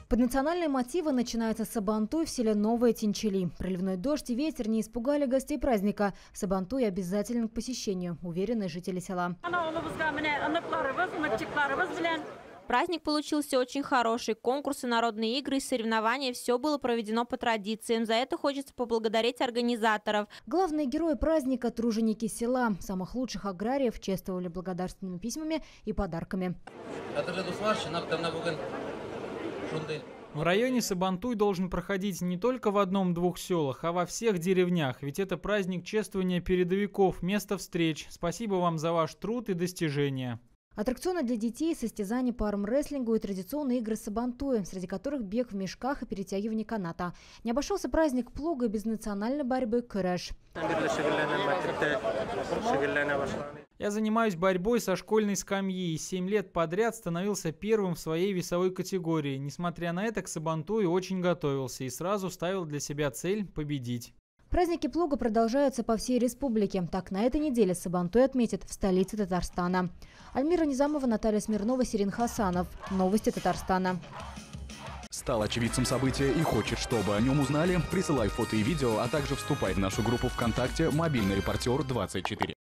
Под национальные мотивы начинается Сабантуй в селе Новое Тинчели. Проливной дождь и ветер не испугали гостей праздника. Сабантуй обязателен к посещению, уверены жители села. Праздник получился очень хороший. Конкурсы, народные игры и соревнования – все было проведено по традициям. За это хочется поблагодарить организаторов. Главные герои праздника – труженики села. Самых лучших аграриев чествовали благодарственными письмами и подарками. В районе Сабантуй должен проходить не только в одном-двух селах, а во всех деревнях. Ведь это праздник чествования передовиков, место встреч. Спасибо вам за ваш труд и достижения. Аттракционы для детей, состязания по армрестлингу и традиционные игры Сабантуя, среди которых бег в мешках и перетягивание каната. Не обошелся праздник Плуга без национальной борьбы «Крэш». Я занимаюсь борьбой со школьной скамьи и 7 лет подряд становился первым в своей весовой категории. Несмотря на это, к Сабантую очень готовился и сразу ставил для себя цель победить. Праздники Плуга продолжаются по всей республике. Так, на этой неделе Сабантуй отметят в столице Татарстана. Альмира Низамова, Наталья Смирнова, Сирин Хасанов. Новости Татарстана. Стал очевидцем события и хочет, чтобы о нем узнали? Присылай фото и видео, а также вступай в нашу группу ВКонтакте «Мобильный репортер 24».